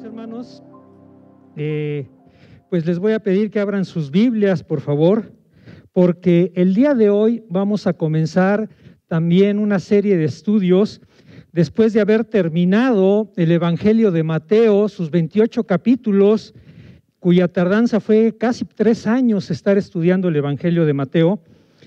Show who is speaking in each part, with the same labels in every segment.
Speaker 1: hermanos. Pues les voy a pedir que abran sus Biblias, por favor, porque el día de hoy vamos a comenzar también una serie de estudios después de haber terminado el Evangelio de Mateo, sus 28 capítulos, cuya tardanza fue casi 3 años estar estudiando el Evangelio de Mateo,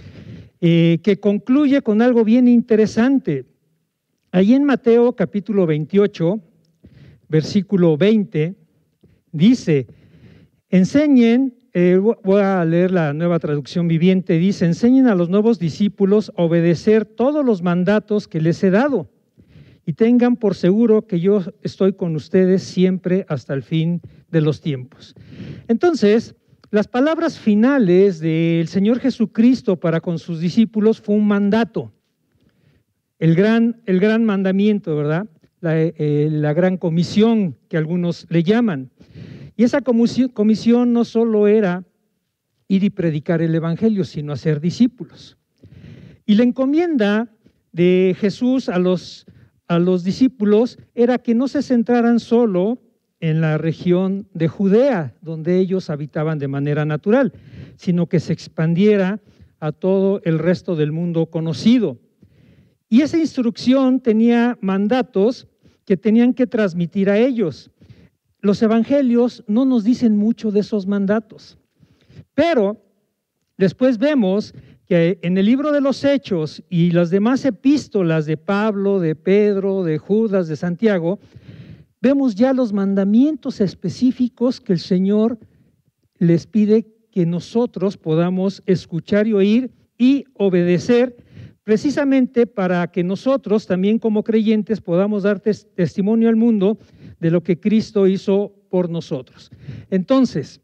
Speaker 1: que concluye con algo bien interesante. Ahí en Mateo capítulo 28, versículo 20, dice, enseñen, voy a leer la Nueva Traducción Viviente, dice, enseñen a los nuevos discípulos a obedecer todos los mandatos que les he dado y tengan por seguro que yo estoy con ustedes siempre hasta el fin de los tiempos. Entonces, las palabras finales del Señor Jesucristo para con sus discípulos fue un mandato, el gran mandamiento, ¿verdad? La gran comisión que algunos le llaman. Y esa comisión no solo era ir y predicar el Evangelio, sino hacer discípulos. Y la encomienda de Jesús a los discípulos era que no se centraran solo en la región de Judea, donde ellos habitaban de manera natural, sino que se expandiera a todo el resto del mundo conocido. Y esa instrucción tenía mandatos que tenían que transmitir a ellos. Los evangelios no nos dicen mucho de esos mandatos, pero después vemos que en el libro de los Hechos y las demás epístolas de Pablo, de Pedro, de Judas, de Santiago, vemos ya los mandamientos específicos que el Señor les pide que nosotros podamos escuchar y oír y obedecer, precisamente para que nosotros también como creyentes podamos dar testimonio al mundo de lo que Cristo hizo por nosotros. Entonces,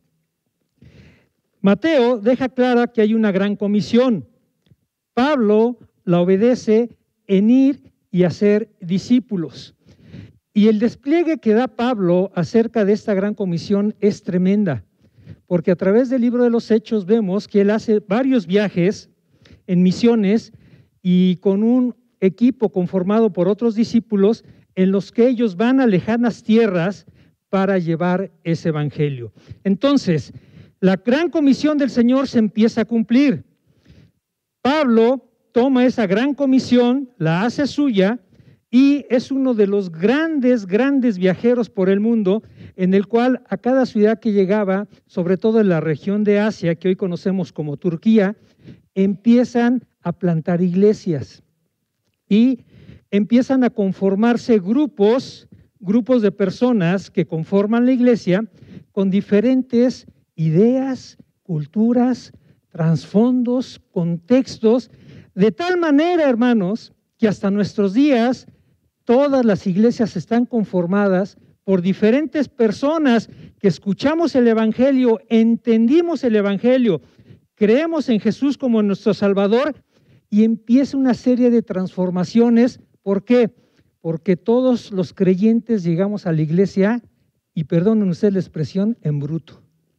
Speaker 1: Mateo deja clara que hay una gran comisión. Pablo la obedece en ir y hacer discípulos. Y el despliegue que da Pablo acerca de esta gran comisión es tremenda, porque a través del libro de los Hechos vemos que él hace varios viajes en misiones y con un equipo conformado por otros discípulos en los que ellos van a lejanas tierras para llevar ese evangelio. Entonces, la gran comisión del Señor se empieza a cumplir. Pablo toma esa gran comisión, la hace suya y es uno de los grandes viajeros por el mundo, en el cual a cada ciudad que llegaba, sobre todo en la región de Asia, que hoy conocemos como Turquía, empiezan a plantar iglesias y empiezan a conformarse grupos de personas que conforman la iglesia con diferentes ideas, culturas, trasfondos, contextos, de tal manera, hermanos, que hasta nuestros días todas las iglesias están conformadas por diferentes personas que escuchamos el Evangelio, entendimos el Evangelio, creemos en Jesús como nuestro Salvador y empieza una serie de transformaciones. ¿Por qué? Porque todos los creyentes llegamos a la iglesia, y perdonen ustedes la expresión, en bruto.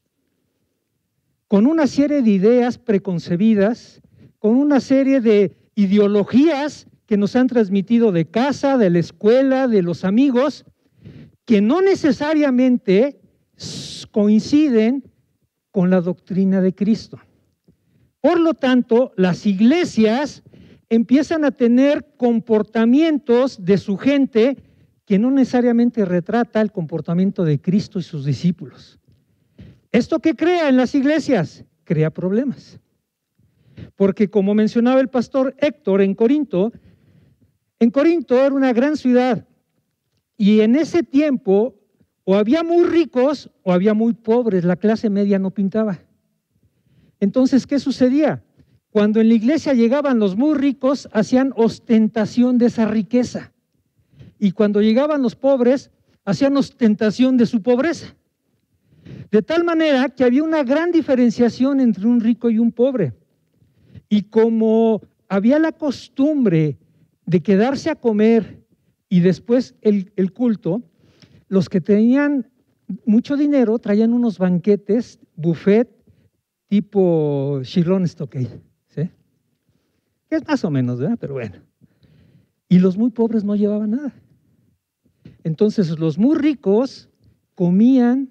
Speaker 1: Con una serie de ideas preconcebidas, con una serie de ideologías que nos han transmitido de casa, de la escuela, de los amigos, que no necesariamente coinciden con la doctrina de Cristo. Por lo tanto, las iglesias empiezan a tener comportamientos de su gente que no necesariamente retrata el comportamiento de Cristo y sus discípulos. ¿Esto qué crea en las iglesias? Crea problemas. Porque como mencionaba el pastor Héctor, en Corinto era una gran ciudad y en ese tiempo o había muy ricos o había muy pobres, la clase media no pintaba. Entonces, ¿qué sucedía? Cuando en la iglesia llegaban los muy ricos, hacían ostentación de esa riqueza. Y cuando llegaban los pobres, hacían ostentación de su pobreza. De tal manera que había una gran diferenciación entre un rico y un pobre. Y como había la costumbre de quedarse a comer y después el culto, los que tenían mucho dinero traían unos banquetes, buffet, tipo Chiron Stockade, ¿sí? Que es más o menos, ¿verdad? Pero bueno. Y los muy pobres no llevaban nada. Entonces los muy ricos comían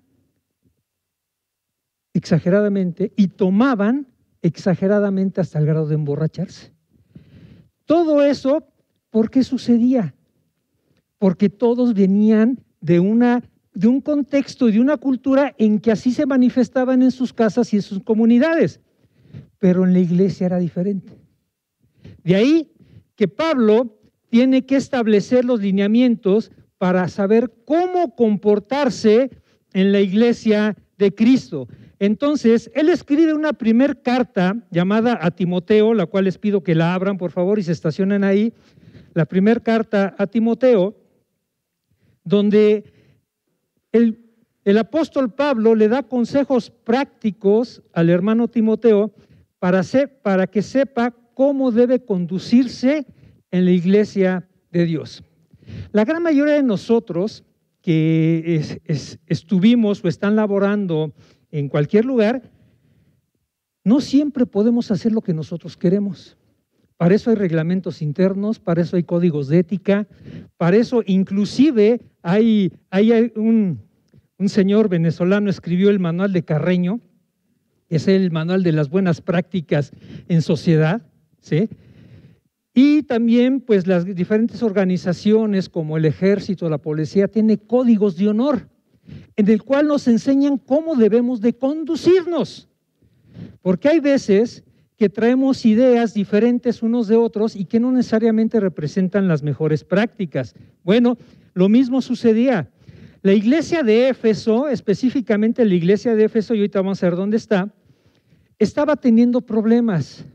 Speaker 1: exageradamente y tomaban exageradamente hasta el grado de emborracharse. Todo eso, ¿por qué sucedía? Porque todos venían de un contexto y de una cultura en que así se manifestaban en sus casas y en sus comunidades, pero en la iglesia era diferente. De ahí que Pablo tiene que establecer los lineamientos para saber cómo comportarse en la iglesia de Cristo. Entonces, él escribe una primer carta llamada a Timoteo, la cual les pido que la abran, por favor, y se estacionen ahí. La primer carta a Timoteo, donde el apóstol Pablo le da consejos prácticos al hermano Timoteo para que sepa cómo debe conducirse en la iglesia de Dios. La gran mayoría de nosotros que estuvimos o están laborando en cualquier lugar, no siempre podemos hacer lo que nosotros queremos. Para eso hay reglamentos internos, para eso hay códigos de ética, para eso inclusive hay un señor venezolano escribió el manual de Carreño, es el manual de las buenas prácticas en sociedad, ¿sí? Y también pues las diferentes organizaciones como el ejército, la policía, tienen códigos de honor en el cual nos enseñan cómo debemos de conducirnos, porque hay veces que traemos ideas diferentes unos de otros y que no necesariamente representan las mejores prácticas. Bueno, lo mismo sucedía. La iglesia de Éfeso, específicamente la iglesia de Éfeso, y ahorita vamos a ver dónde está, estaba teniendo problemas.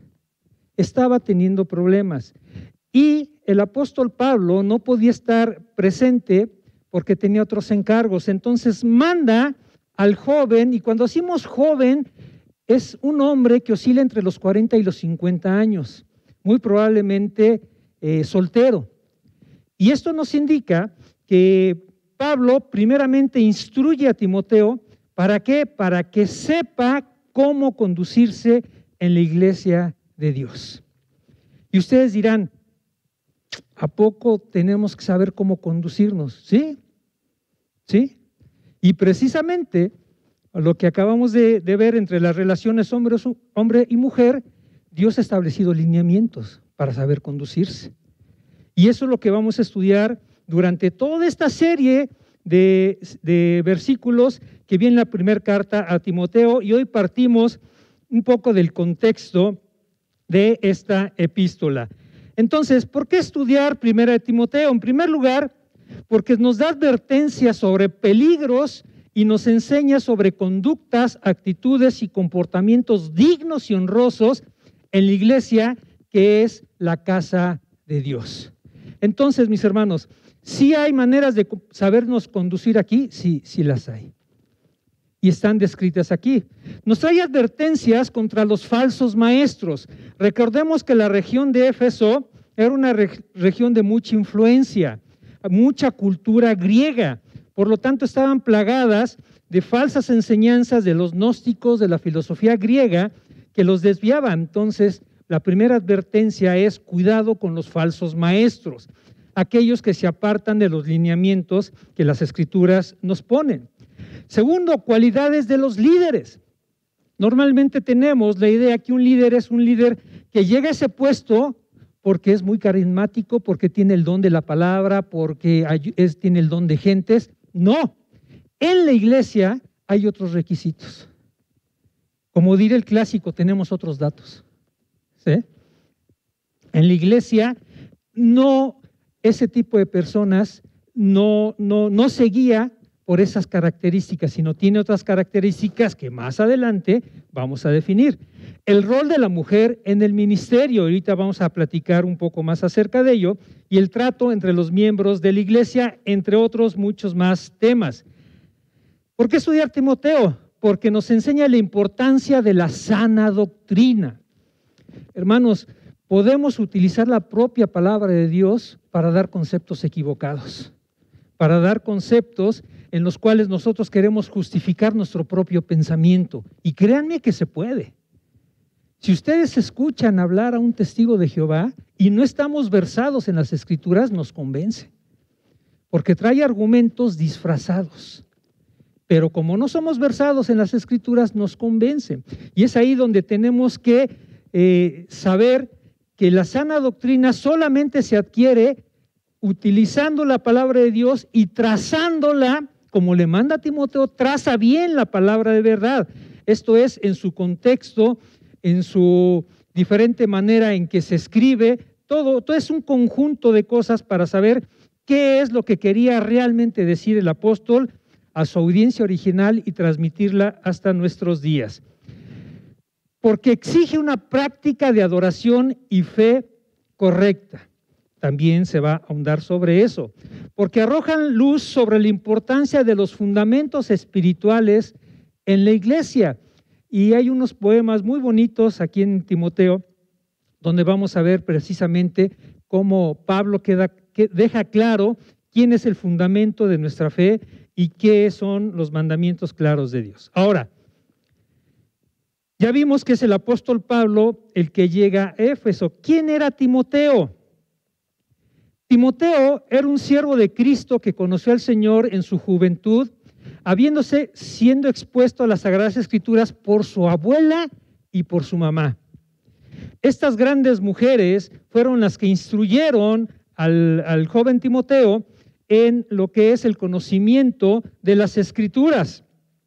Speaker 1: Y el apóstol Pablo no podía estar presente porque tenía otros encargos. Entonces manda al joven, y cuando decimos joven, es un hombre que oscila entre los 40 y los 50 años, muy probablemente soltero. Y esto nos indica que Pablo primeramente instruye a Timoteo, ¿para qué? Para que sepa cómo conducirse en la iglesia de Dios. Y ustedes dirán, ¿a poco tenemos que saber cómo conducirnos? Sí, sí. Y precisamente lo que acabamos de ver entre las relaciones hombre y mujer, Dios ha establecido lineamientos para saber conducirse. Y eso es lo que vamos a estudiar durante toda esta serie de versículos que viene en la primera carta a Timoteo, y hoy partimos un poco del contexto de esta epístola. Entonces, ¿por qué estudiar primera de Timoteo? En primer lugar, porque nos da advertencias sobre peligros y nos enseña sobre conductas, actitudes y comportamientos dignos y honrosos en la iglesia que es la casa de Dios. Entonces, mis hermanos, ¿sí hay maneras de sabernos conducir aquí? Sí, sí las hay. Y están descritas aquí. Nos trae advertencias contra los falsos maestros. Recordemos que la región de Éfeso era una región de mucha influencia, mucha cultura griega. Por lo tanto, estaban plagadas de falsas enseñanzas de los gnósticos, de la filosofía griega, que los desviaban. Entonces, la primera advertencia es cuidado con los falsos maestros, aquellos que se apartan de los lineamientos que las Escrituras nos ponen. Segundo, cualidades de los líderes. Normalmente tenemos la idea que un líder es un líder que llega a ese puesto porque es muy carismático, porque tiene el don de la palabra, porque tiene el don de gentes. No, en la iglesia hay otros requisitos. Como diría el clásico, tenemos otros datos. ¿Sí? En la iglesia, no, ese tipo de personas no se guía por esas características, sino tiene otras características que más adelante vamos a definir. El rol de la mujer en el ministerio, ahorita vamos a platicar un poco más acerca de ello, y el trato entre los miembros de la iglesia, entre otros muchos más temas. ¿Por qué estudiar Timoteo? Porque nos enseña la importancia de la sana doctrina. Hermanos, podemos utilizar la propia palabra de Dios para dar conceptos equivocados, para dar conceptos en los cuales nosotros queremos justificar nuestro propio pensamiento. Y créanme que se puede. Si ustedes escuchan hablar a un testigo de Jehová y no estamos versados en las Escrituras, nos convence, porque trae argumentos disfrazados. pero como no somos versados en las Escrituras, nos convencen. Y es ahí donde tenemos que saber que la sana doctrina solamente se adquiere utilizando la palabra de Dios y trazándola, como le manda a Timoteo, traza bien la palabra de verdad. Esto es, en su contexto, en su diferente manera en que se escribe, todo es un conjunto de cosas para saber qué es lo que quería realmente decir el apóstol a su audiencia original y transmitirla hasta nuestros días. Porque exige una práctica de adoración y fe correcta. También se va a ahondar sobre eso, porque arrojan luz sobre la importancia de los fundamentos espirituales en la iglesia. Y hay unos poemas muy bonitos aquí en Timoteo, donde vamos a ver precisamente cómo Pablo deja claro quién es el fundamento de nuestra fe y qué son los mandamientos claros de Dios. Ahora, ya vimos que es el apóstol Pablo el que llega a Éfeso. ¿Quién era Timoteo? Timoteo era un siervo de Cristo que conoció al Señor en su juventud, siendo expuesto a las Sagradas Escrituras por su abuela y por su mamá. Estas grandes mujeres fueron las que instruyeron al joven Timoteo en lo que es el conocimiento de las Escrituras.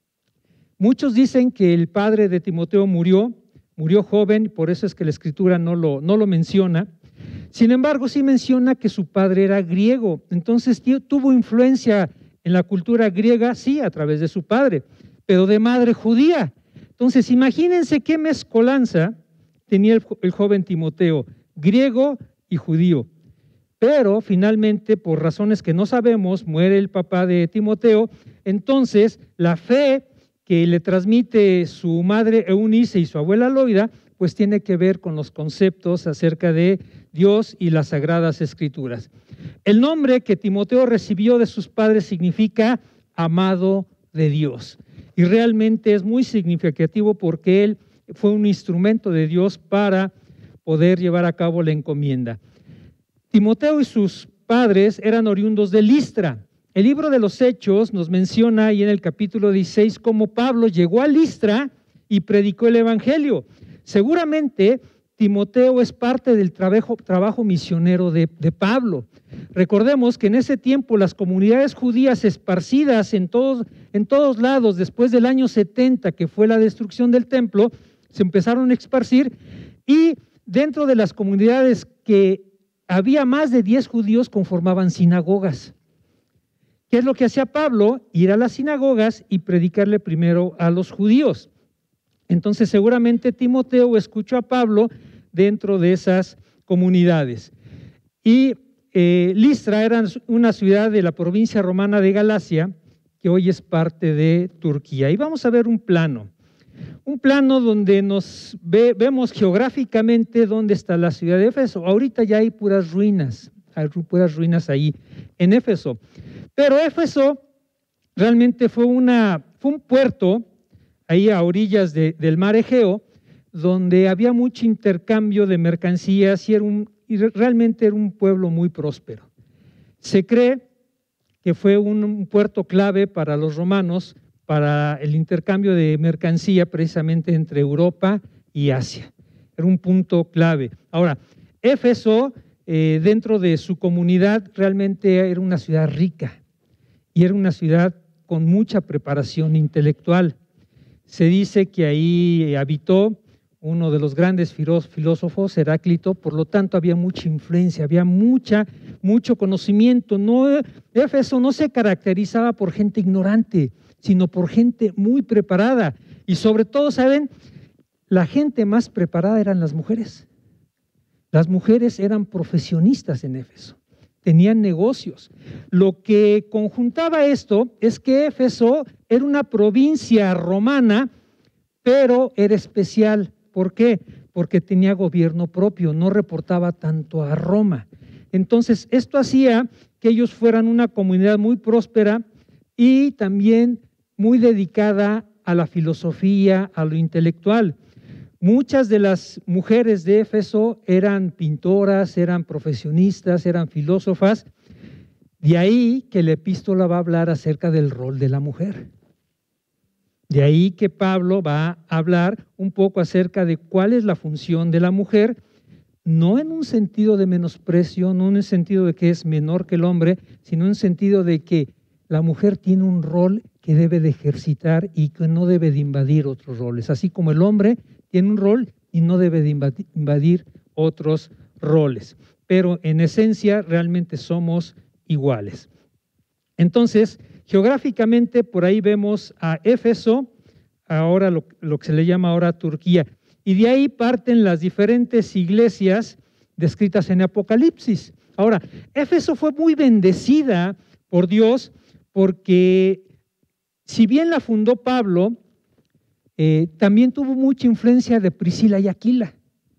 Speaker 1: Muchos dicen que el padre de Timoteo murió joven, por eso es que la Escritura no lo menciona. Sin embargo, sí menciona que su padre era griego, entonces tuvo influencia en la cultura griega, sí, a través de su padre, pero de madre judía. Entonces, imagínense qué mezcolanza tenía el joven Timoteo, griego y judío. Pero finalmente, por razones que no sabemos, muere el papá de Timoteo. Entonces, la fe que le transmite su madre Eunice y su abuela Loida, pues tiene que ver con los conceptos acerca de Dios y las Sagradas Escrituras. El nombre que Timoteo recibió de sus padres significa amado de Dios. Y realmente es muy significativo porque él fue un instrumento de Dios para poder llevar a cabo la encomienda. Timoteo y sus padres eran oriundos de Listra. El libro de los Hechos nos menciona ahí en el capítulo 16 cómo Pablo llegó a Listra y predicó el Evangelio. Seguramente Timoteo es parte del trabajo misionero de Pablo. Recordemos que en ese tiempo las comunidades judías esparcidas en todos lados, después del año 70, que fue la destrucción del templo, se empezaron a esparcir, y dentro de las comunidades que había más de 10 judíos conformaban sinagogas. ¿Qué es lo que hacía Pablo? Ir a las sinagogas y predicarle primero a los judíos. Entonces seguramente Timoteo escuchó a Pablo dentro de esas comunidades. Y Listra era una ciudad de la provincia romana de Galacia, que hoy es parte de Turquía. Y vamos a ver un plano donde vemos geográficamente dónde está la ciudad de Éfeso. Ahorita ya hay puras ruinas ahí en Éfeso. Pero Éfeso realmente fue un puerto ahí a orillas del mar Egeo, donde había mucho intercambio de mercancías y realmente era un pueblo muy próspero. Se cree que fue un puerto clave para los romanos para el intercambio de mercancía precisamente entre Europa y Asia. Era un punto clave. Ahora, Éfeso, dentro de su comunidad, realmente era una ciudad rica y era una ciudad con mucha preparación intelectual. Se dice que ahí habitó uno de los grandes filósofos, Heráclito, por lo tanto había mucha influencia, había mucho conocimiento. Éfeso no se caracterizaba por gente ignorante, sino por gente muy preparada. Y sobre todo, ¿saben? La gente más preparada eran las mujeres. Las mujeres eran profesionistas en Éfeso, tenían negocios. Lo que conjuntaba esto es que Éfeso era una provincia romana, pero era especial. ¿Por qué? Porque tenía gobierno propio, no reportaba tanto a Roma. Entonces, esto hacía que ellos fueran una comunidad muy próspera y también muy dedicada a la filosofía, a lo intelectual. Muchas de las mujeres de Éfeso eran pintoras, eran profesionistas, eran filósofas. De ahí que la epístola va a hablar acerca del rol de la mujer. De ahí que Pablo va a hablar un poco acerca de cuál es la función de la mujer, no en un sentido de menosprecio, no en el sentido de que es menor que el hombre, sino en un sentido de que la mujer tiene un rol que debe de ejercitar y que no debe de invadir otros roles, así como el hombre tiene un rol y no debe de invadir otros roles. Pero en esencia realmente somos iguales. Entonces, geográficamente por ahí vemos a Éfeso, ahora lo que se le llama ahora Turquía, y de ahí parten las diferentes iglesias descritas en Apocalipsis. Ahora, Éfeso fue muy bendecida por Dios porque si bien la fundó Pablo, también tuvo mucha influencia de Priscila y Aquila.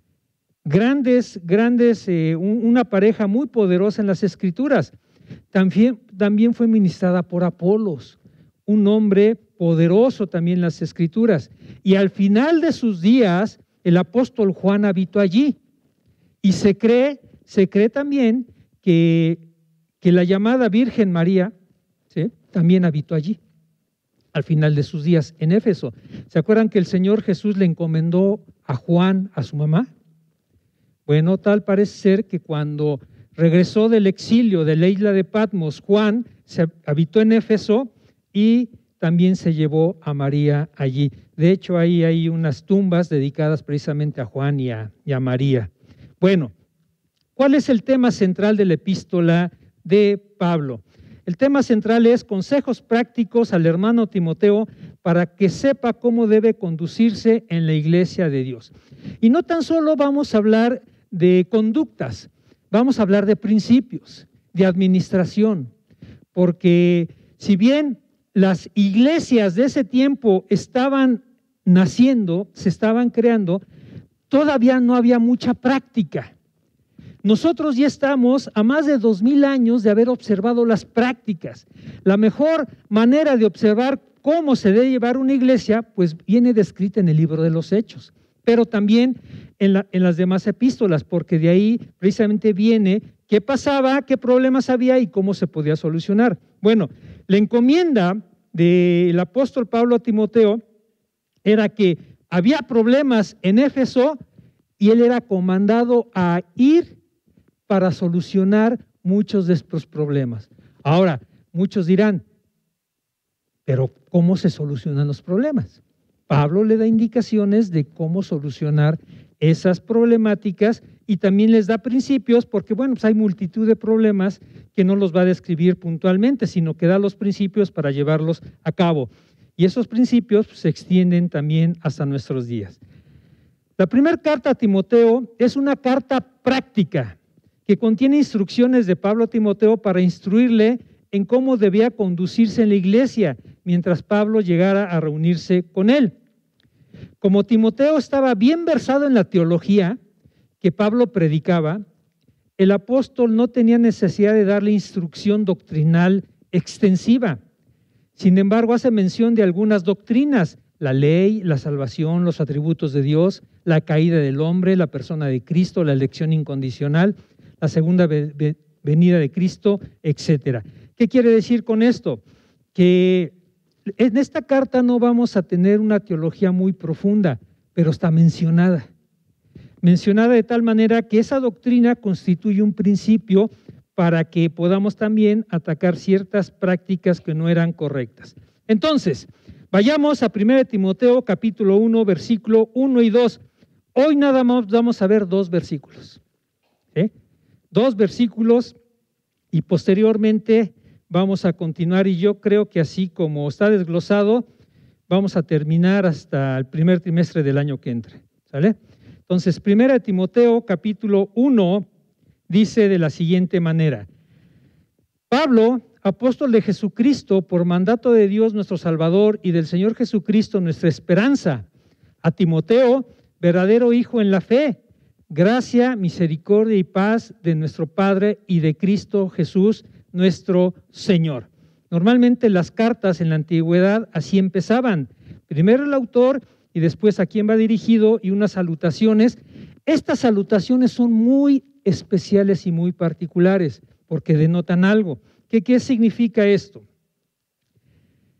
Speaker 1: Una pareja muy poderosa en las Escrituras. También fue ministrada por Apolos, un hombre poderoso también en las Escrituras. Y al final de sus días, el apóstol Juan habitó allí. Y se cree también que la llamada Virgen María, ¿sí?, también habitó allí, al final de sus días en Éfeso. ¿Se acuerdan que el Señor Jesús le encomendó a Juan, a su mamá? Bueno, tal parece ser que cuando regresó del exilio de la isla de Patmos, Juan se habitó en Éfeso y también se llevó a María allí. De hecho, ahí hay unas tumbas dedicadas precisamente a Juan y a María. Bueno, ¿cuál es el tema central de la epístola de Pablo? El tema central es consejos prácticos al hermano Timoteo para que sepa cómo debe conducirse en la iglesia de Dios. Y no tan solo vamos a hablar de conductas, vamos a hablar de principios, de administración, porque si bien las iglesias de ese tiempo estaban naciendo, se estaban creando, todavía no había mucha práctica. Nosotros ya estamos a más de 2000 años de haber observado las prácticas. La mejor manera de observar cómo se debe llevar una iglesia, pues viene descrita en el libro de los Hechos, pero también en las demás epístolas, porque de ahí precisamente viene qué pasaba, qué problemas había y cómo se podía solucionar. Bueno, la encomienda del apóstol Pablo a Timoteo era que había problemas en Éfeso y él era comandado a ir para solucionar muchos de estos problemas. Ahora, muchos dirán, pero ¿cómo se solucionan los problemas? Pablo le da indicaciones de cómo solucionar esas problemáticas y también les da principios, porque bueno, pues hay multitud de problemas que no los va a describir puntualmente, sino que da los principios para llevarlos a cabo. Y esos principios se extienden también hasta nuestros días. La primera carta a Timoteo es una carta práctica que contiene instrucciones de Pablo a Timoteo para instruirle en cómo debía conducirse en la iglesia mientras Pablo llegara a reunirse con él. Como Timoteo estaba bien versado en la teología que Pablo predicaba, el apóstol no tenía necesidad de darle instrucción doctrinal extensiva. Sin embargo, hace mención de algunas doctrinas: la ley, la salvación, los atributos de Dios, la caída del hombre, la persona de Cristo, la elección incondicional, la segunda venida de Cristo, etcétera. ¿Qué quiere decir con esto? Que en esta carta no vamos a tener una teología muy profunda, pero está mencionada. Mencionada de tal manera que esa doctrina constituye un principio para que podamos también atacar ciertas prácticas que no eran correctas. Entonces, vayamos a 1 Timoteo capítulo 1, versículo 1 y 2. Hoy nada más vamos a ver dos versículos. Dos versículos y posteriormente vamos a continuar, y yo creo que así como está desglosado, vamos a terminar hasta el primer trimestre del año que entre. ¿Sale? Entonces, 1 Timoteo capítulo 1 dice de la siguiente manera: Pablo, apóstol de Jesucristo, por mandato de Dios nuestro Salvador y del Señor Jesucristo nuestra esperanza, a Timoteo, verdadero hijo en la fe, gracia, misericordia y paz de nuestro Padre y de Cristo Jesús nuestro Señor. Normalmente las cartas en la antigüedad así empezaban. Primero el autor y después a quién va dirigido y unas salutaciones. Estas salutaciones son muy especiales y muy particulares porque denotan algo. ¿Qué significa esto?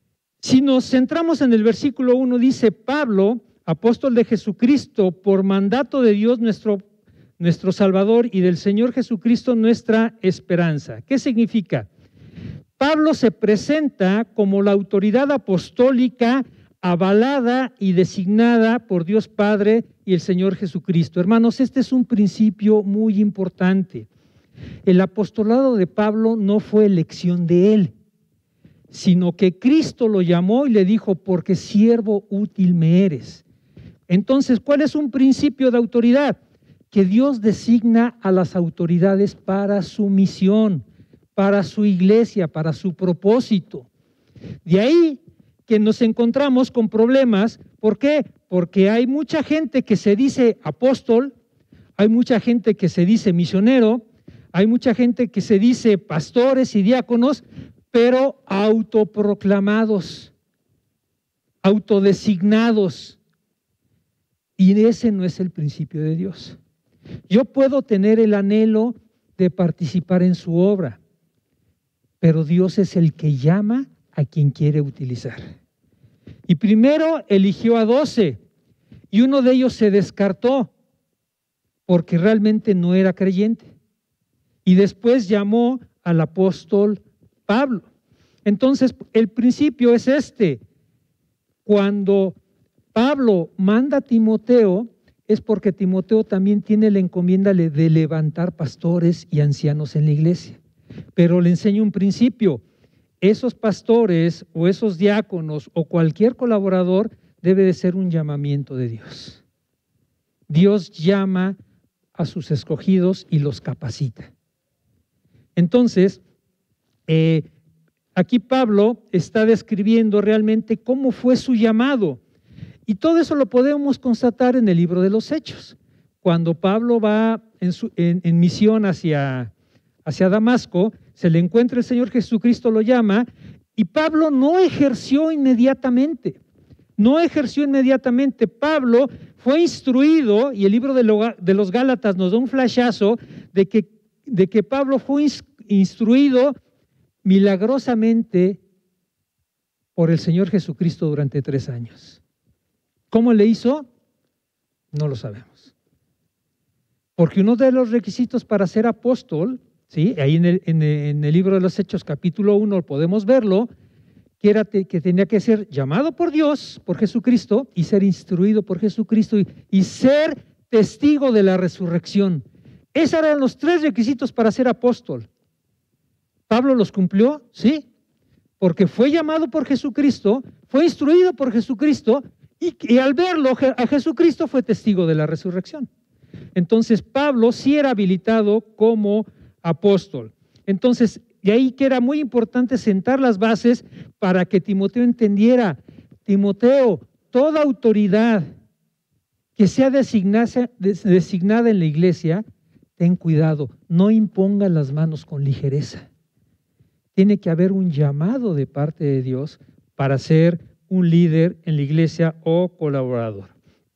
Speaker 1: Si nos centramos en el versículo 1, dice Pablo, apóstol de Jesucristo, por mandato de Dios nuestro Salvador y del Señor Jesucristo nuestra esperanza. ¿Qué significa? Pablo se presenta como la autoridad apostólica avalada y designada por Dios Padre y el Señor Jesucristo. Hermanos, este es un principio muy importante. El apostolado de Pablo no fue elección de él, sino que Cristo lo llamó y le dijo, porque siervo útil me eres. Entonces, ¿cuál es un principio de autoridad? Que Dios designa a las autoridades para su misión, para su iglesia, para su propósito. De ahí que nos encontramos con problemas. ¿Por qué? Porque hay mucha gente que se dice apóstol, hay mucha gente que se dice misionero, hay mucha gente que se dice pastores y diáconos, pero autoproclamados, autodesignados. Y ese no es el principio de Dios. Yo puedo tener el anhelo de participar en su obra, pero Dios es el que llama a quien quiere utilizar. Y primero eligió a 12 y uno de ellos se descartó porque realmente no era creyente. Y después llamó al apóstol Pablo. Entonces, el principio es este. Cuando Pablo manda a Timoteo, es porque Timoteo también tiene la encomienda de levantar pastores y ancianos en la iglesia. Pero le enseño un principio. Esos pastores o esos diáconos o cualquier colaborador debe de ser un llamamiento de Dios. Dios llama a sus escogidos y los capacita. Entonces, aquí Pablo está describiendo realmente cómo fue su llamado. Y todo eso lo podemos constatar en el libro de los Hechos. Cuando Pablo va en misión hacia Damasco, se le encuentra el Señor Jesucristo, lo llama, y Pablo no ejerció inmediatamente. Pablo fue instruido, y el libro de los Gálatas nos da un flashazo de que Pablo fue instruido milagrosamente por el Señor Jesucristo durante 3 años. ¿Cómo le hizo? No lo sabemos. Porque uno de los requisitos para ser apóstol, ¿sí? Ahí en el libro de los Hechos, capítulo 1, podemos verlo, que tenía que ser llamado por Dios, por Jesucristo, y ser instruido por Jesucristo, y ser testigo de la resurrección. Esos eran los 3 requisitos para ser apóstol. ¿Pablo los cumplió? Sí, porque fue llamado por Jesucristo, fue instruido por Jesucristo, y al verlo a Jesucristo fue testigo de la resurrección. Entonces Pablo sí era habilitado como apóstol. Entonces, de ahí que era muy importante sentar las bases para que Timoteo entendiera. Timoteo, toda autoridad que sea designada en la iglesia, ten cuidado, no imponga las manos con ligereza. Tiene que haber un llamado de parte de Dios para ser un líder en la iglesia o colaborador.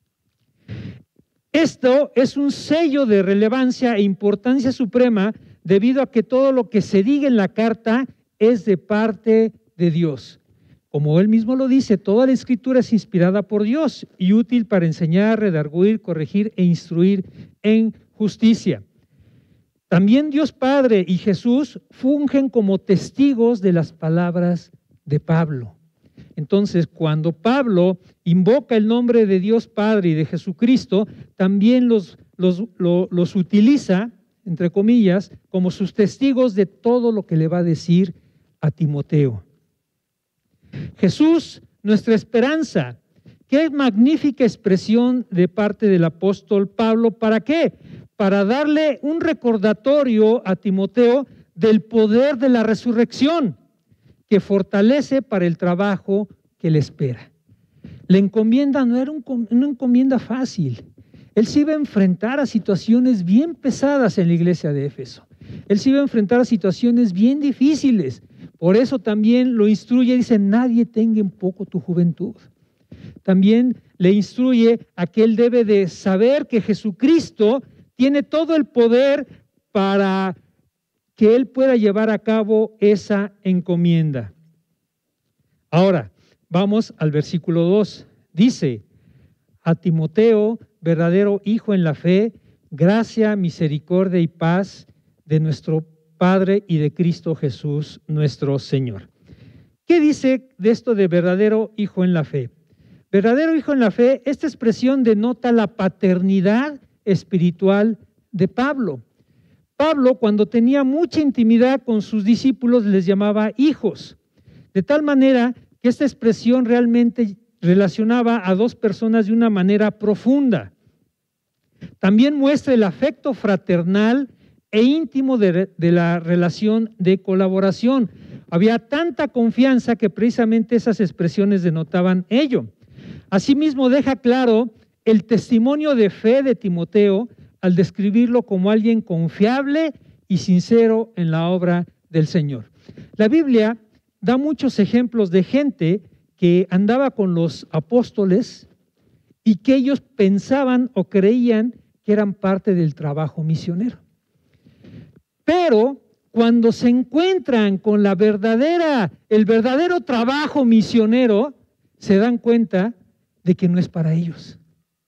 Speaker 1: Esto es un sello de relevancia e importancia suprema debido a que todo lo que se diga en la carta es de parte de Dios. Como él mismo lo dice, toda la escritura es inspirada por Dios y útil para enseñar, redarguir, corregir e instruir en justicia. También Dios Padre y Jesús fungen como testigos de las palabras de Pablo. Entonces, cuando Pablo invoca el nombre de Dios Padre y de Jesucristo, también los utiliza, entre comillas, como sus testigos de todo lo que le va a decir a Timoteo. Jesús, nuestra esperanza. Qué magnífica expresión de parte del apóstol Pablo. ¿Para qué? Para darle un recordatorio a Timoteo del poder de la resurrección que fortalece para el trabajo que le espera. La encomienda no era una encomienda fácil. Él se iba a enfrentar a situaciones bien pesadas en la iglesia de Éfeso. Él se iba a enfrentar a situaciones bien difíciles. Por eso también lo instruye, dice, nadie tenga en poco tu juventud. También le instruye a que él debe de saber que Jesucristo tiene todo el poder para que él pueda llevar a cabo esa encomienda. Ahora, Vamos al versículo 2. Dice, a Timoteo, verdadero hijo en la fe, gracia, misericordia y paz de nuestro Padre y de Cristo Jesús, nuestro Señor. ¿Qué dice de esto de verdadero hijo en la fe? Verdadero hijo en la fe, esta expresión denota la paternidad espiritual de Pablo. Pablo, cuando tenía mucha intimidad con sus discípulos, les llamaba hijos, de tal manera que esta expresión realmente relacionaba a dos personas de una manera profunda. También muestra el afecto fraternal e íntimo de la relación de colaboración. Había tanta confianza que precisamente esas expresiones denotaban ello. Asimismo, deja claro el testimonio de fe de Timoteo al describirlo como alguien confiable y sincero en la obra del Señor. La Biblia da muchos ejemplos de gente que andaba con los apóstoles y que ellos pensaban o creían que eran parte del trabajo misionero. Pero cuando se encuentran con el verdadero trabajo misionero, se dan cuenta de que no es para ellos.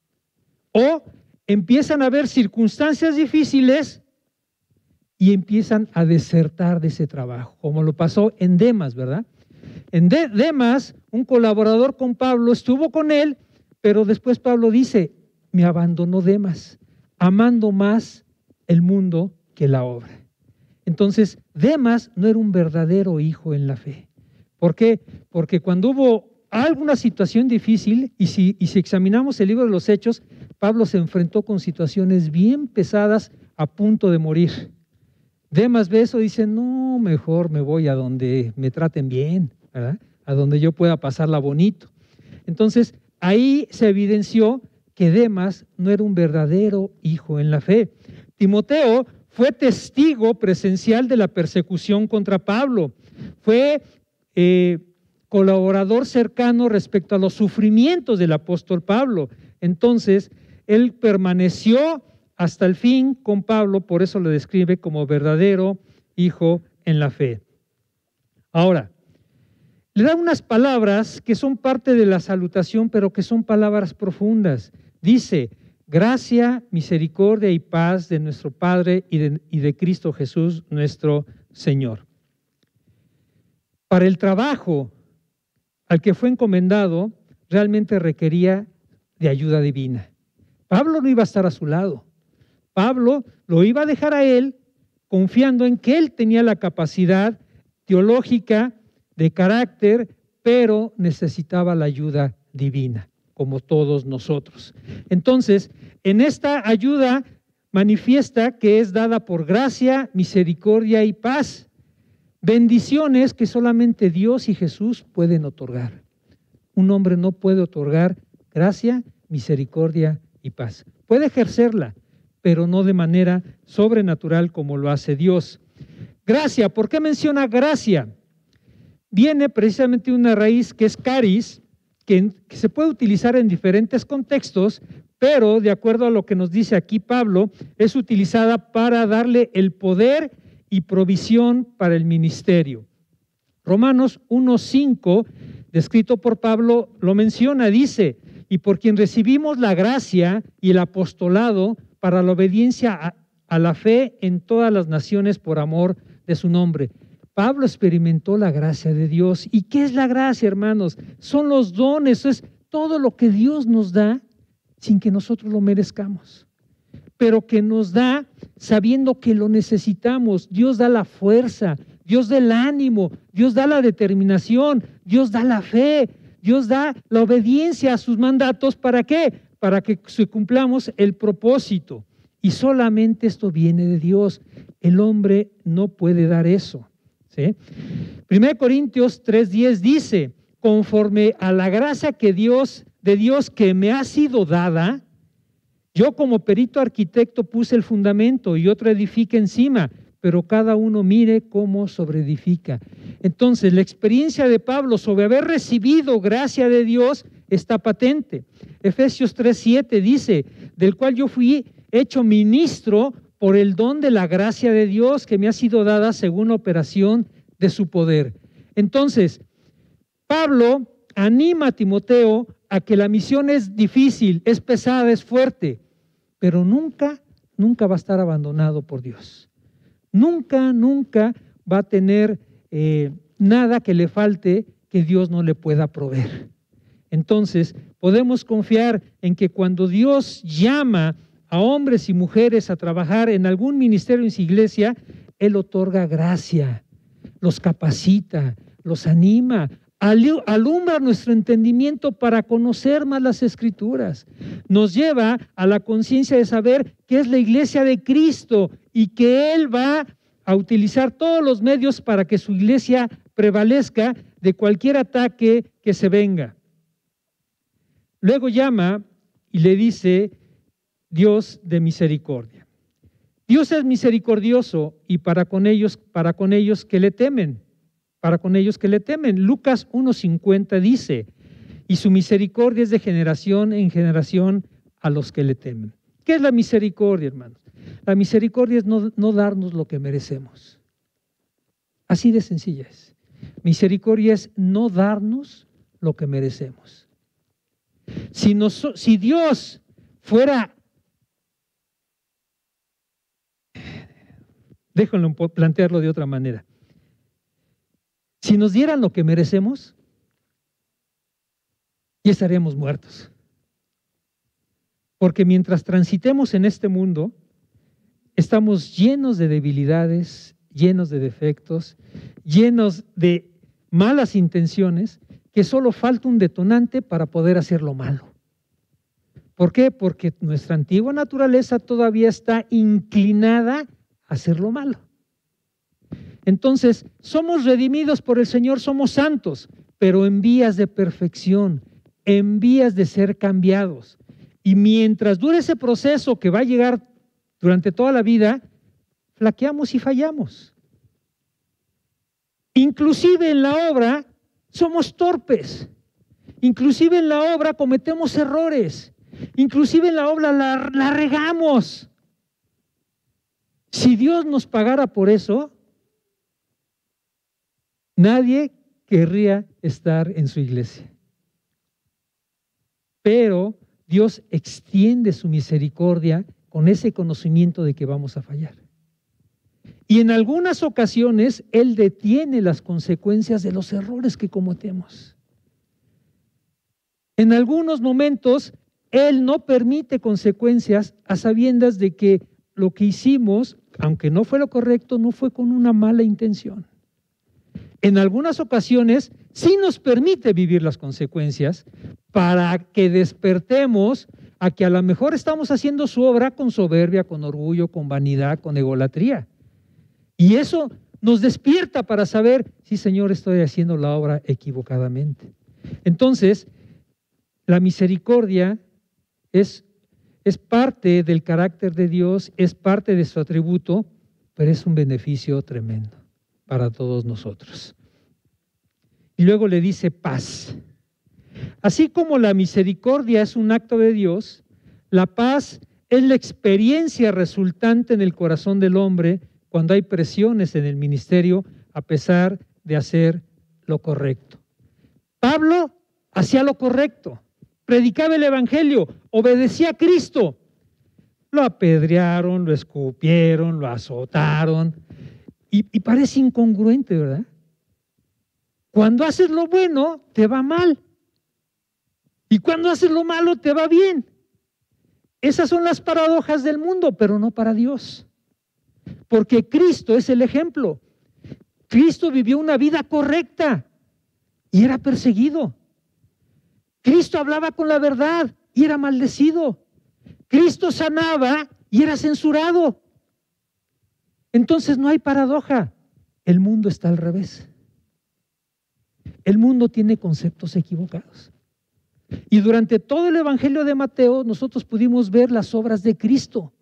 Speaker 1: O empiezan a haber circunstancias difíciles y empiezan a desertar de ese trabajo, como lo pasó en Demas, ¿verdad? En Demas, un colaborador con Pablo estuvo con él, pero después Pablo dice, me abandonó Demas, amando más el mundo que la obra. Entonces, Demas no era un verdadero hijo en la fe. ¿Por qué? Porque cuando hubo alguna situación difícil, y si examinamos el libro de los Hechos, Pablo se enfrentó con situaciones bien pesadas a punto de morir. Demas ve eso y dice, no, mejor me voy a donde me traten bien, ¿verdad? A donde yo pueda pasarla bonito. Entonces, ahí se evidenció que Demas no era un verdadero hijo en la fe. Timoteo fue testigo presencial de la persecución contra Pablo. Fue colaborador cercano respecto a los sufrimientos del apóstol Pablo. Entonces, él permaneció hasta el fin con Pablo, por eso lo describe como verdadero hijo en la fe. Ahora, le da unas palabras que son parte de la salutación, pero que son palabras profundas. Dice, gracia, misericordia y paz de nuestro Padre y de Cristo Jesús, nuestro Señor. Para el trabajo al que fue encomendado, realmente requería de ayuda divina. Pablo no iba a estar a su lado. Pablo lo iba a dejar a él, confiando en que él tenía la capacidad teológica, de carácter, pero necesitaba la ayuda divina, como todos nosotros. Entonces, en esta ayuda manifiesta que es dada por gracia, misericordia y paz. Bendiciones que solamente Dios y Jesús pueden otorgar. Un hombre no puede otorgar gracia, misericordia y paz. Puede ejercerla, pero no de manera sobrenatural como lo hace Dios. Gracia, ¿por qué menciona gracia? Viene precisamente de una raíz que es caris, que se puede utilizar en diferentes contextos, pero de acuerdo a lo que nos dice aquí Pablo, es utilizada para darle el poder y provisión para el ministerio. Romanos 1:5, descrito por Pablo, lo menciona, dice, y por quien recibimos la gracia y el apostolado para la obediencia a la fe en todas las naciones por amor de su nombre. Pablo experimentó la gracia de Dios. ¿Y qué es la gracia, hermanos? Son los dones, es todo lo que Dios nos da sin que nosotros lo merezcamos, pero que nos da sabiendo que lo necesitamos. Dios da la fuerza, Dios da el ánimo, Dios da la determinación, Dios da la fe, Dios da la obediencia a sus mandatos. ¿Para qué? Para que cumplamos el propósito. Y solamente esto viene de Dios. El hombre no puede dar eso. ¿Sí? 1 Corintios 3:10 dice, conforme a la gracia de Dios que me ha sido dada, yo como perito arquitecto puse el fundamento y otro edifica encima, pero cada uno mire cómo sobreedifica. Entonces, la experiencia de Pablo sobre haber recibido gracia de Dios está patente. Efesios 3:7 dice, del cual yo fui hecho ministro por el don de la gracia de Dios que me ha sido dada según la operación de su poder. Entonces, Pablo anima a Timoteo a que la misión es difícil, es pesada, es fuerte, pero nunca va a estar abandonado por Dios. Nunca va a tener nada que le falte que Dios no le pueda proveer. Entonces, podemos confiar en que cuando Dios llama a hombres y mujeres a trabajar en algún ministerio en su iglesia, Él otorga gracia, los capacita, los anima, alumbra nuestro entendimiento para conocer más las Escrituras. Nos lleva a la conciencia de saber que es la iglesia de Cristo y que Él va a utilizar todos los medios para que su iglesia prevalezca de cualquier ataque que se venga. Luego llama y le dice Dios de misericordia. Dios es misericordioso y para con ellos que le temen. Para con ellos que le temen. Lucas 1:50 dice, y su misericordia es de generación en generación a los que le temen. ¿Qué es la misericordia, hermanos? La misericordia es no darnos lo que merecemos. Así de sencilla es. Misericordia es no darnos lo que merecemos. Si Dios fuera, déjenlo plantearlo de otra manera, si nos dieran lo que merecemos, ya estaríamos muertos. Porque mientras transitemos en este mundo, estamos llenos de debilidades, llenos de defectos, llenos de malas intenciones, que solo falta un detonante para poder hacer lo malo. ¿Por qué? Porque nuestra antigua naturaleza todavía está inclinada a hacer lo malo. Entonces, somos redimidos por el Señor, somos santos, pero en vías de perfección, en vías de ser cambiados. Y mientras dure ese proceso que va a llegar durante toda la vida, flaqueamos y fallamos. Inclusive en la obra somos torpes, inclusive en la obra cometemos errores, inclusive en la obra la regamos. Si Dios nos pagara por eso, nadie querría estar en su iglesia. Pero Dios extiende su misericordia con ese conocimiento de que vamos a fallar. Y en algunas ocasiones Él detiene las consecuencias de los errores que cometemos. En algunos momentos Él no permite consecuencias a sabiendas de que lo que hicimos, aunque no fue lo correcto, no fue con una mala intención. En algunas ocasiones sí nos permite vivir las consecuencias para que despertemos a que a lo mejor estamos haciendo su obra con soberbia, con orgullo, con vanidad, con egolatría. Y eso nos despierta para saber, sí, Señor, estoy haciendo la obra equivocadamente. Entonces, la misericordia es parte del carácter de Dios, es parte de su atributo, pero es un beneficio tremendo para todos nosotros. Y luego le dice paz. Así como la misericordia es un acto de Dios, la paz es la experiencia resultante en el corazón del hombre cuando hay presiones en el ministerio a pesar de hacer lo correcto. Pablo hacía lo correcto, predicaba el evangelio, obedecía a Cristo. Lo apedrearon, lo escupieron, lo azotaron y parece incongruente, ¿verdad? Cuando haces lo bueno, te va mal. Y cuando haces lo malo, te va bien. Esas son las paradojas del mundo, pero no para Dios. Porque Cristo es el ejemplo. Cristo vivió una vida correcta y era perseguido. Cristo hablaba con la verdad y era maldecido. Cristo sanaba y era censurado. Entonces no hay paradoja. El mundo está al revés. El mundo tiene conceptos equivocados. Y durante todo el Evangelio de Mateo nosotros pudimos ver las obras de Cristo.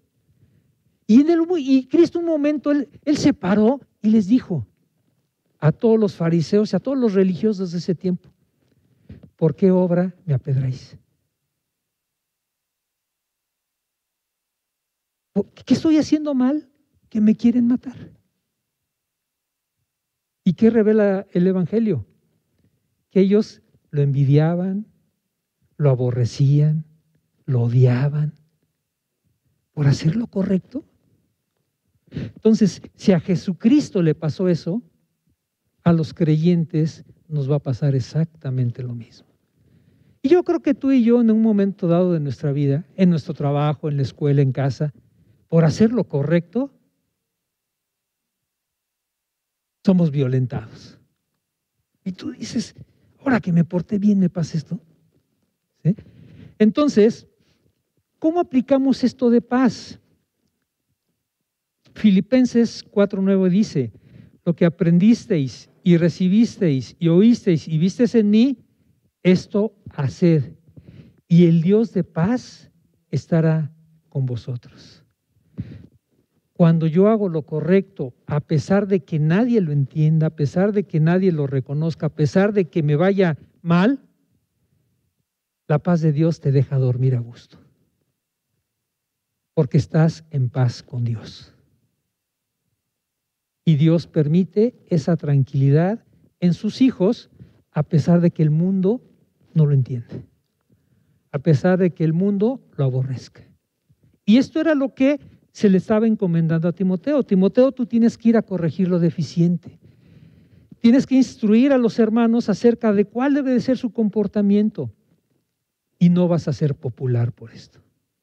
Speaker 1: Y Cristo un momento, él se paró y les dijo a todos los fariseos y a todos los religiosos de ese tiempo, ¿por qué obra me apedráis? ¿Qué estoy haciendo mal que me quieren matar? ¿Y qué revela el Evangelio? Que ellos lo envidiaban, lo aborrecían, lo odiaban por hacer lo correcto. Entonces, si a Jesucristo le pasó eso, a los creyentes nos va a pasar exactamente lo mismo. Y yo creo que tú y yo en un momento dado de nuestra vida, en nuestro trabajo, en la escuela, en casa, por hacer lo correcto, somos violentados. Y tú dices, ahora que me porté bien, me pasa esto. ¿Sí? Entonces, ¿cómo aplicamos esto de paz? Filipenses 4:9 dice, lo que aprendisteis y recibisteis y oísteis y visteis en mí, esto haced, y el Dios de paz estará con vosotros. Cuando yo hago lo correcto, a pesar de que nadie lo entienda, a pesar de que nadie lo reconozca, a pesar de que me vaya mal, la paz de Dios te deja dormir a gusto, porque estás en paz con Dios. Y Dios permite esa tranquilidad en sus hijos, a pesar de que el mundo no lo entiende, a pesar de que el mundo lo aborrezca. Y esto era lo que se le estaba encomendando a Timoteo. Timoteo, tú tienes que ir a corregir lo deficiente. Tienes que instruir a los hermanos acerca de cuál debe de ser su comportamiento. Y no vas a ser popular por esto.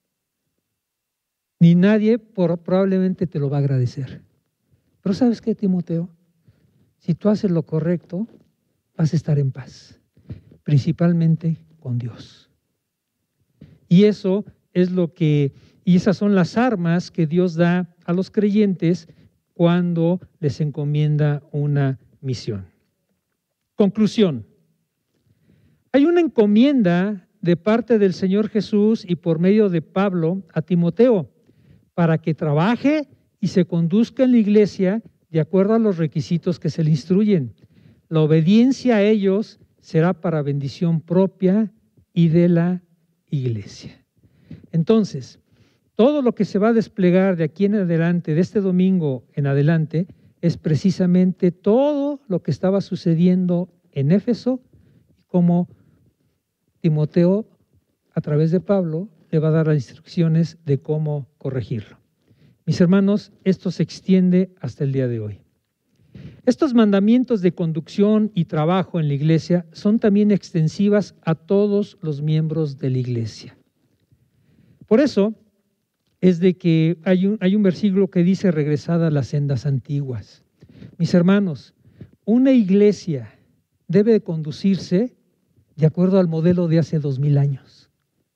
Speaker 1: Ni nadie probablemente te lo va a agradecer. Pero ¿sabes qué, Timoteo? Si tú haces lo correcto, vas a estar en paz, principalmente con Dios. Y eso es y esas son las armas que Dios da a los creyentes cuando les encomienda una misión. Conclusión. Hay una encomienda de parte del Señor Jesús y por medio de Pablo a Timoteo para que trabaje y se conduzca en la iglesia de acuerdo a los requisitos que se le instruyen. La obediencia a ellos será para bendición propia y de la iglesia. Entonces, todo lo que se va a desplegar de aquí en adelante, de este domingo en adelante, es precisamente todo lo que estaba sucediendo en Éfeso, como Timoteo, a través de Pablo, le va a dar las instrucciones de cómo corregirlo. Mis hermanos, esto se extiende hasta el día de hoy. Estos mandamientos de conducción y trabajo en la iglesia son también extensivas a todos los miembros de la iglesia. Por eso es de que hay un versículo que dice regresad a las sendas antiguas. Mis hermanos, una iglesia debe de conducirse de acuerdo al modelo de hace 2000 años.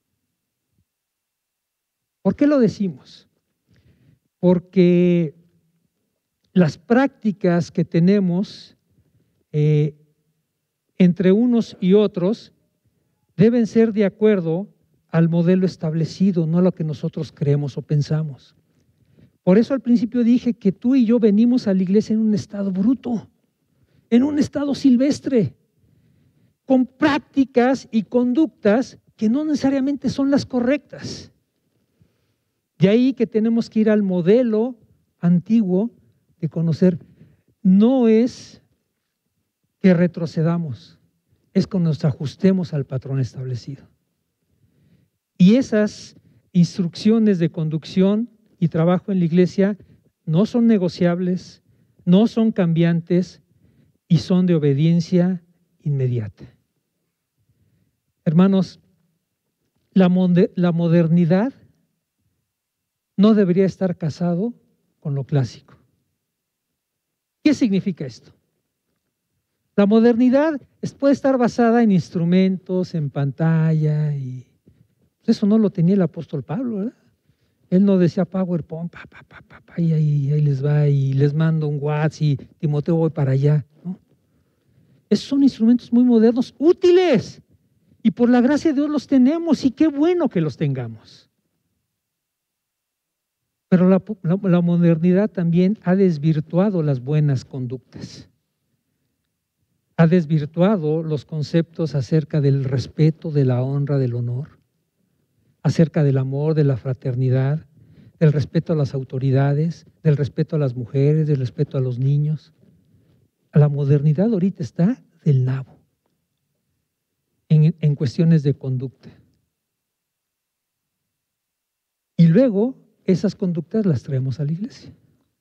Speaker 1: ¿Por qué lo decimos? Porque las prácticas que tenemos entre unos y otros deben ser de acuerdo al modelo establecido, no a lo que nosotros creemos o pensamos. Por eso al principio dije que tú y yo venimos a la iglesia en un estado bruto, en un estado silvestre, con prácticas y conductas que no necesariamente son las correctas. De ahí que tenemos que ir al modelo antiguo de conocer. No es que retrocedamos, es que nos ajustemos al patrón establecido. Y esas instrucciones de conducción y trabajo en la iglesia no son negociables, no son cambiantes y son de obediencia inmediata. Hermanos, la modernidad no debería estar casado con lo clásico. ¿Qué significa esto? La modernidad puede estar basada en instrumentos, en pantalla, y eso no lo tenía el apóstol Pablo, ¿verdad? Él no decía PowerPoint, y ahí les va, y les mando un WhatsApp, y Timoteo voy para allá, ¿no? Esos son instrumentos muy modernos, útiles, y por la gracia de Dios los tenemos, y qué bueno que los tengamos. Pero la modernidad también ha desvirtuado las buenas conductas. Ha desvirtuado los conceptos acerca del respeto, de la honra, del honor, acerca del amor, de la fraternidad, del respeto a las autoridades, del respeto a las mujeres, del respeto a los niños. La modernidad ahorita está del nabo. en cuestiones de conducta. Y luego esas conductas las traemos a la iglesia.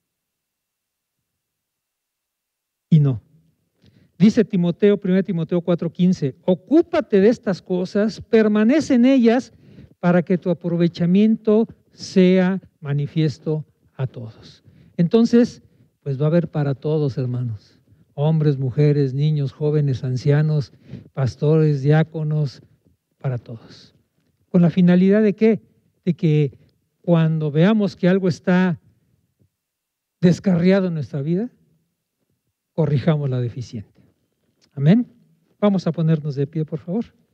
Speaker 1: Y no. Dice Timoteo, 1 Timoteo 4:15, ocúpate de estas cosas, permanece en ellas para que tu aprovechamiento sea manifiesto a todos. Entonces, pues va a haber para todos, hermanos. Hombres, mujeres, niños, jóvenes, ancianos, pastores, diáconos, para todos. ¿Con la finalidad de qué? De que cuando veamos que algo está descarriado en nuestra vida, corrijamos la deficiente. Amén. Vamos a ponernos de pie, por favor.